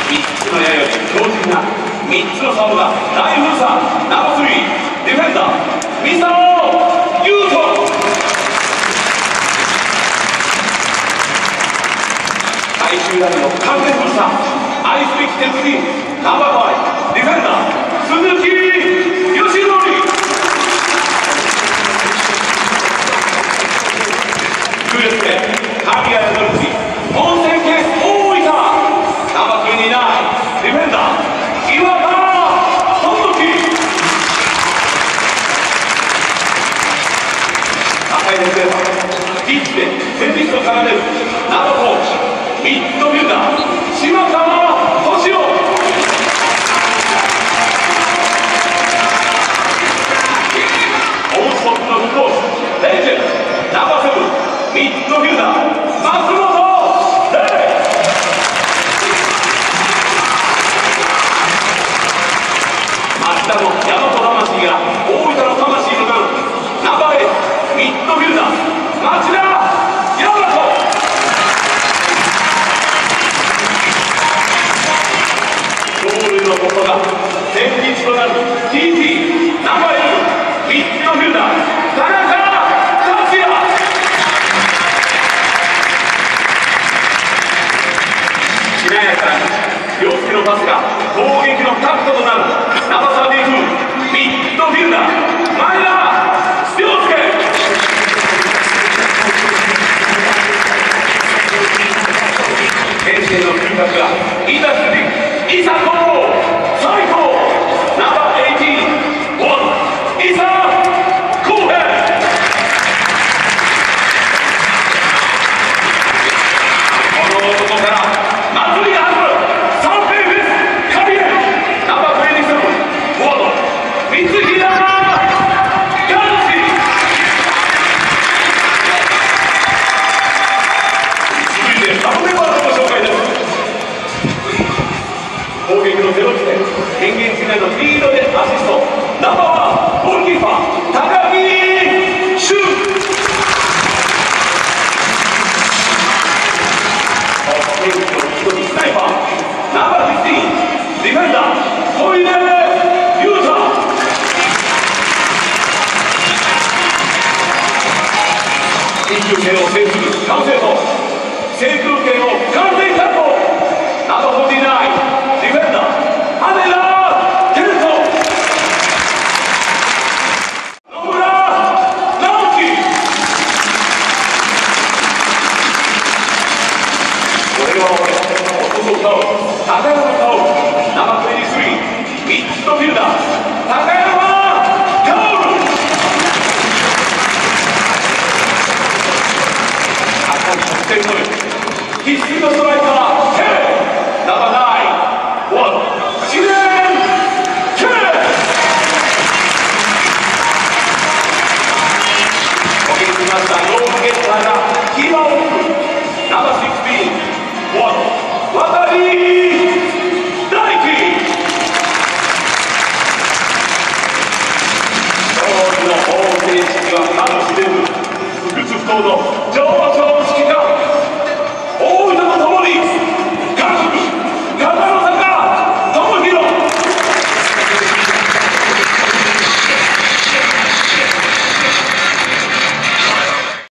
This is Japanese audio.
3つの矢より強靭な3つのサーブが大封鎖。ナンバー3ディフェンダーミサオユウト。最終ラインの完全封鎖。愛すべき鉄人ナンバー5ディフェンダー鈴木義則。9列目神谷宿口温泉系大分ナンバー29ディフェンダー岩田智樹。赤い列目はピッチで戦術を奏でるナンバー4ミッドフィルダー島川敏夫。オーストップの向こうレジェンドナンバー7ミッドフィルダー松本玲。町田の大和魂が大分の魂になるナンバー8ミッドフィルダー町田大和。ゴールのことが戦術となる TT ナンバー11ミッドフィルダー田中達也。しなやかに凌介のパスが攻撃のタクトとなるナンバー32ミッドフィルダー前田涼介。天性の風格がいざ出ていざこう最高ナンバー18いざ公平。この男から祭りが始まる。サンペイフェスカリエナンバー27フォワード三平ガンジ。続いてサブメンバーのご紹介です。攻撃のゼロ地点変幻自在のリードでアシストナンバー1ゴールキーパー高木俊。天気の一人スナイパーナンバー15ディフェンダー小出裕太。緊急圏を制する完成と制空権を完全確保ナンバー49ディフェンダー羽田健人。野村直樹。これは俺男歌を高山